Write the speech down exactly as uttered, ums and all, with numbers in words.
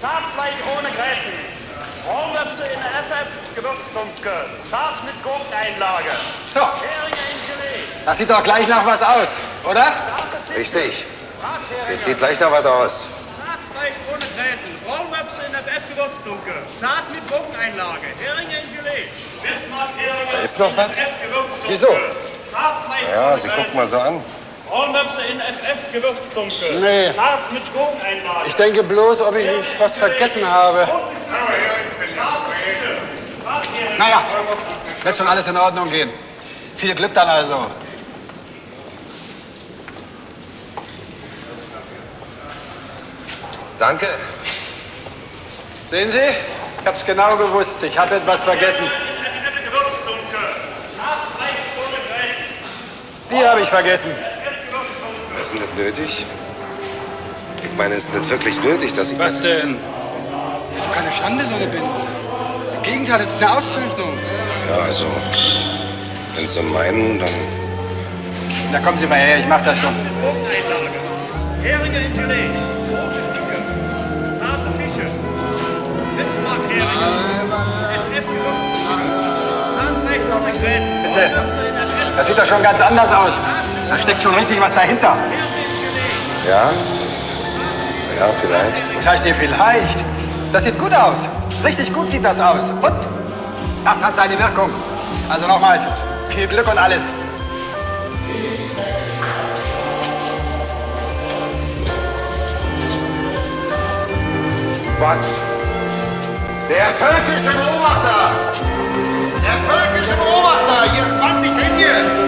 Schafsfleisch ohne Gräten. Rohrwürste in der F F Gewürzdunkel. Zart mit Gurkeneinlage. So. Heringe in Gelee. Das sieht doch gleich nach was aus, oder? Richtig. Das sieht gleich nach was aus. Schafsfleisch ohne Gräten. Rohrwürste in der F F Gewürzdunkel. Zart mit Gurkeneinlage. Heringe in Gelee. Bismarck-Heringe Da ist noch was? in der F F Gewürzdunkel. Wieso? Schafsfleisch Ja, ohne Sie Gräten. gucken mal so an. Rohrwürste in F F Gewürzdunkel. Nee. Zart mit Gurkeneinlage. Ich denke bloß, ob ich nicht was vergessen habe. Naja, wird schon alles in Ordnung gehen. Viel Glück dann also. Danke. Sehen Sie? Ich hab's genau gewusst. Ich habe etwas vergessen. Die habe ich vergessen. Ist denn das nötig? Ich meine, ist das wirklich nötig, dass ich... Was denn? Das ist keine Schande, so eine Binde. Im Gegenteil, das ist eine Auszeichnung. Ja, also, wenn Sie meinen, dann... Na, kommen Sie mal her, ich mach das schon. Gurkeneinlage. Heringe in Gelee. Große Stücke. Zarte Fische. Bismarck-Heringe. F F Gewürzdunkel. Zahnfleisch ohne Gräten. Bitte. Das sieht doch schon ganz anders aus. Da steckt schon richtig was dahinter. Ja? Ja, vielleicht. Was heißt hier vielleicht? Das sieht gut aus. Richtig gut sieht das aus. Und das hat seine Wirkung. Also nochmals, viel Glück und alles. Was? Der völkische Beobachter! Der völkische Beobachter! Hier zwanzig Ringe!